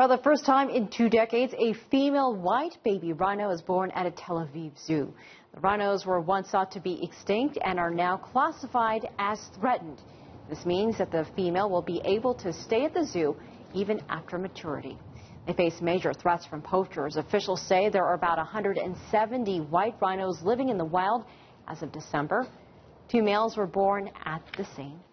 For the first time in 2 decades, a female white baby rhino is born at a Tel Aviv zoo. The rhinos were once thought to be extinct and are now classified as threatened. This means that the female will be able to stay at the zoo even after maturity. They face major threats from poachers. Officials say there are about 170 white rhinos living in the wild as of December. 2 males were born at the same